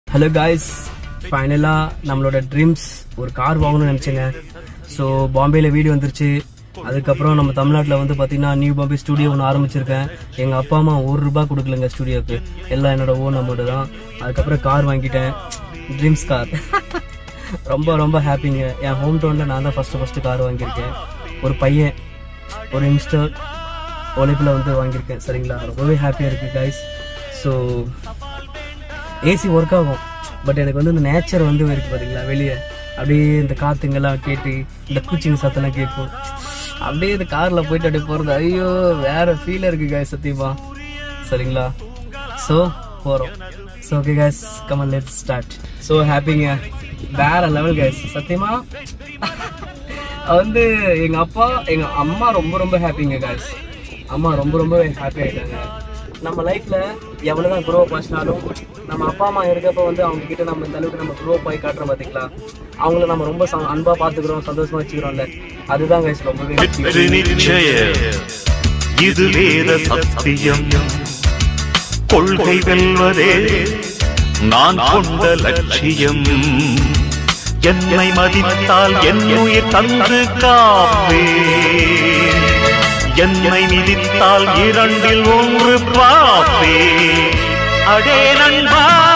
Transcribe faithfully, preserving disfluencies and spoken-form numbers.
Hello guys, finally நம்மளோட dreams ஒரு car வாங்கணும்னு நினைச்சேங்க. ஸோ பாம்பேல வீடு வந்துருச்சு. அதுக்கப்புறம் நம்ம தமிழ்நாட்டில் வந்து பார்த்தீங்கன்னா நியூ பாம்பே ஸ்டுடியோ ஒன்று ஆரம்பிச்சிருக்கேன். எங்கள் அப்பா அம்மா ஒரு ரூபா கொடுக்கலங்க ஸ்டுடியோக்கு, எல்லாம் என்னோட ஓன் அமௌண்ட் தான். அதுக்கப்புறம் கார் வாங்கிட்டேன், ட்ரீம்ஸ் கார். ரொம்ப ரொம்ப ஹாப்பிங்க. என் ஹோம் டவுனில் நான் தான் ஃபஸ்ட்டு ஃபஸ்ட்டு கார் வாங்கியிருக்கேன். ஒரு பையன், ஒரு யங்ஸ்டர் உழைப்பில் வந்து வாங்கியிருக்கேன். சரிங்களா, ரொம்பவே ஹாப்பியாக இருக்குது கைஸ். ஸோ ஏசி ஒர்க் ஆகும், பட் எனக்கு வந்து இந்த நேச்சர் வந்து இருக்குது பார்த்தீங்களா, வெளியே அப்படியே இந்த காற்றுங்கெல்லாம் கேட்டு இந்த பூச்சிங்க சத்தெல்லாம் கேட்கும். அப்படியே இந்த காரில் போயிட்டு அப்படியே போகிறது, ஐயோ வேற ஃபீலாக இருக்குது கைஸ் சத்தியமா. சரிங்களா, ஸோ போகிறோம். So okay guys, come on let's start. So ஹாப்பிங்க, வேற லெவல் கைஸ் சத்தியமா. வந்து எங்கள் அப்பா எங்கள் அம்மா ரொம்ப ரொம்ப ஹாப்பிங்க கைஸ். அம்மா ரொம்ப ரொம்ப ஹாப்பி ஆகிட்டாங்க. நம்ம லைஃப்பில் எவ்வளோ தான் க்ரோ பண்ணினாலும் நம்ம அப்பா அம்மா இருக்கப்போ வந்து அவங்க கிட்ட நம்ம இந்த அளவுக்கு நம்ம க்ரோ போய் காட்டுறோம் பார்த்தீங்களா, அவங்கள நம்ம ரொம்ப அன்பாக பார்த்துக்கிறோம், சந்தோஷமாக வச்சுக்கிறோம்ல, அதுதான் கைஸ் ரொம்பவே இது வேத சத்தியம். கொள்கை வெல்வதே நான் கொண்ட லட்சியம். என்னை மதித்தால் என் உயிர் தந்து காப்பே, என்னை மிதித்தால் இரண்டில் ஒன்று பாப்பே. அடே நண்பா.